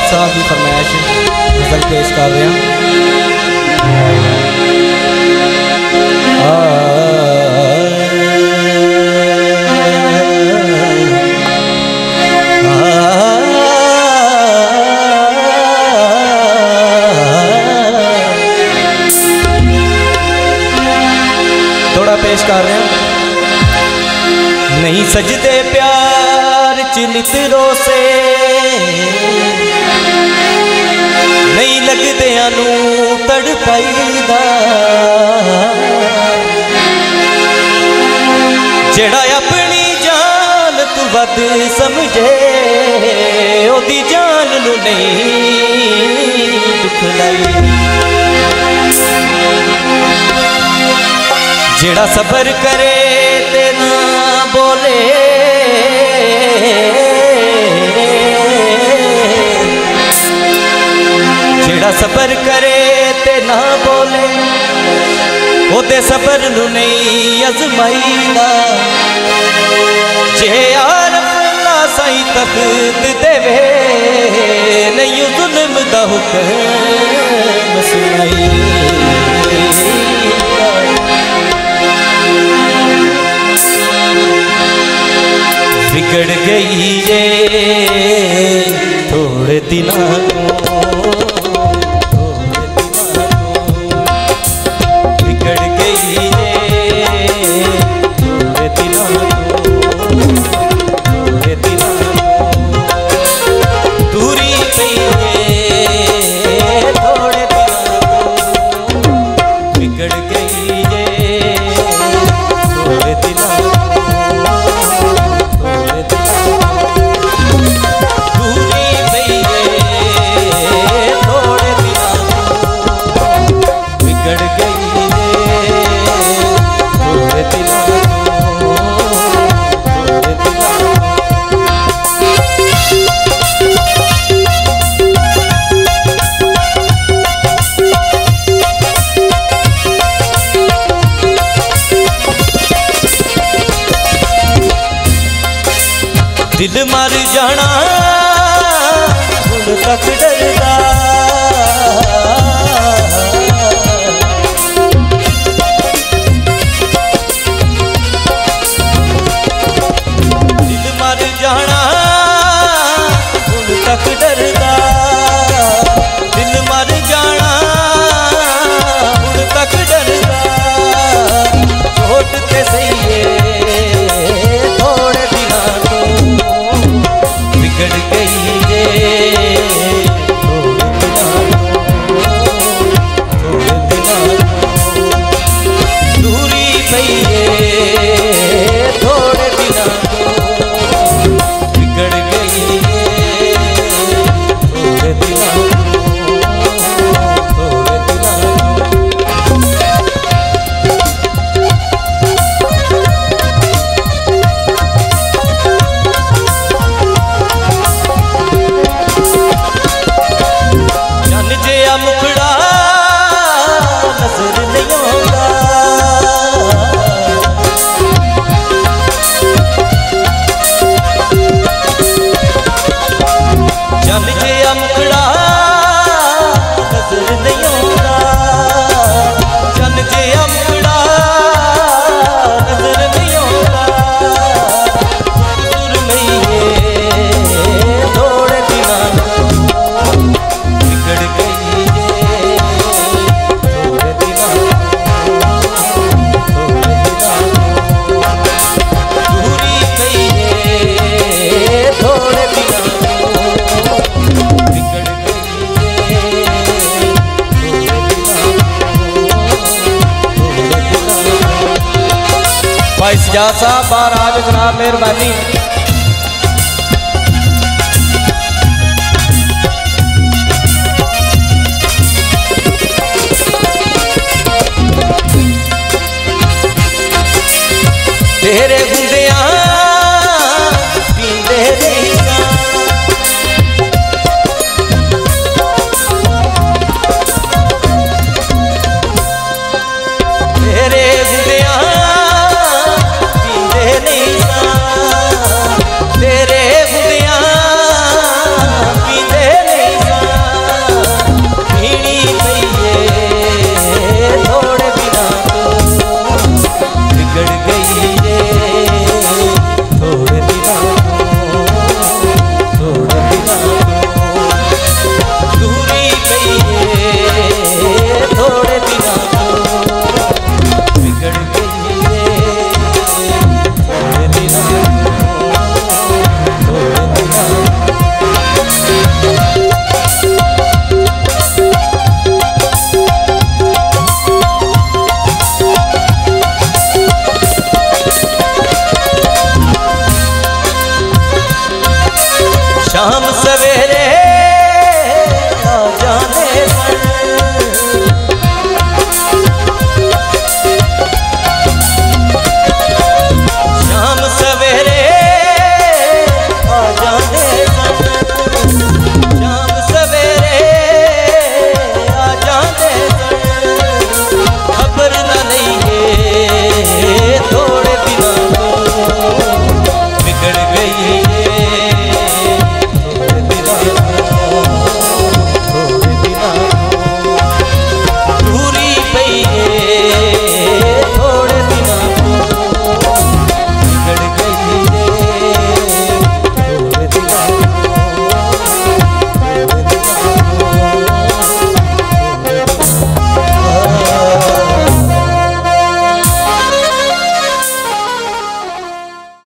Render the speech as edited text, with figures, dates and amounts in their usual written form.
साहब की फरमाइश गजल पेश कर रहे हैं। थोड़ा पेश कर रहे हैं। नहीं सजदे प्यार चिलित रोसे, नहीं लगदे अनू तड़पाईदा, जेड़ा अपनी जान तू वध समझे ओदी जान नू नहीं दुखलाई, जेड़ा सबर करे ते ना बोले, जेड़ा सबर करे ते ना बोले ओदे सबर नू नहीं अजमाईदा, जे आरफ ला साई तख्त देवे नहीं जुल्म दा हुक्म सुनाई, बिगड़ गई ये थोड़े दिनों को, बिगड़ गई ये थोड़े दिनों दूरी पे थोड़े दिनों बिगड़ गई ये थोड़े दिनों दिल मर जाना हुण तक डरदा, दिल मर जाना हुण तक डरदा, दिल मर जाना हुण तक डरदा, छोट ते सही थोड़े दिनां बिगड़ गई ये थोड़े दिनों दूरी पई थोड़े दिनों बिगड़ गई ये थोड़े दिनों मुखड़ा नजर नहीं आउंदा, जन जिया मुखड़ा नजर नहीं आउंदा, जन जिया मुखड़ा नजर नहीं आउंदा, सुरमईए थोड़े दिनां बिगड़ गई भाई सजाद साहब बाहर आ के जनाब मेहरबानी।